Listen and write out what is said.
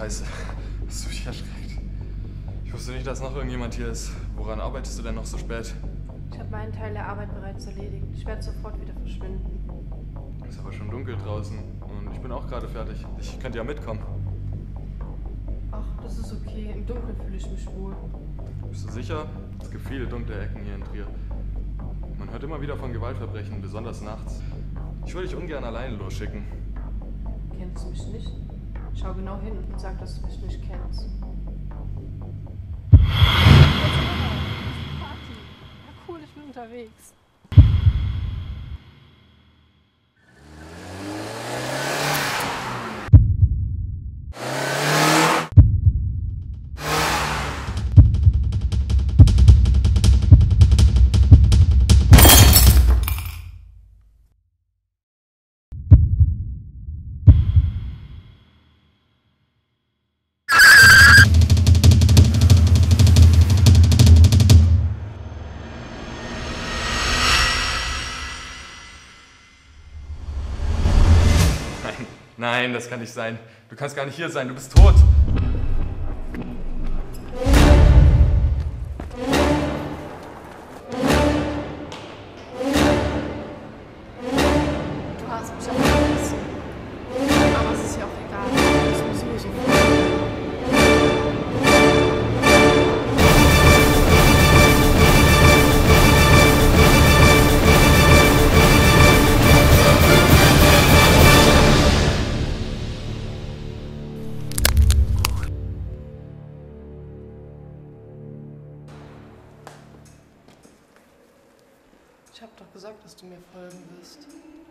Scheiße. Hast du mich erschreckt? Ich wusste nicht, dass noch irgendjemand hier ist. Woran arbeitest du denn noch so spät? Ich habe meinen Teil der Arbeit bereits erledigt. Ich werde sofort wieder verschwinden. Es ist aber schon dunkel draußen und ich bin auch gerade fertig. Ich könnte ja mitkommen. Ach, das ist okay. Im Dunkeln fühle ich mich wohl. Bist du sicher? Es gibt viele dunkle Ecken hier in Trier. Man hört immer wieder von Gewaltverbrechen, besonders nachts. Ich würde dich ungern alleine losschicken. Kennst du mich nicht? Schau genau hin und sag, dass du mich nicht kennst. Party. Ja, cool, ich bin unterwegs. Nein, das kann nicht sein. Du kannst gar nicht hier sein, du bist tot. Du hast mich auch vergessen. Aber es ist ja auch egal. Das muss sowieso. Ich hab doch gesagt, dass du mir folgen wirst.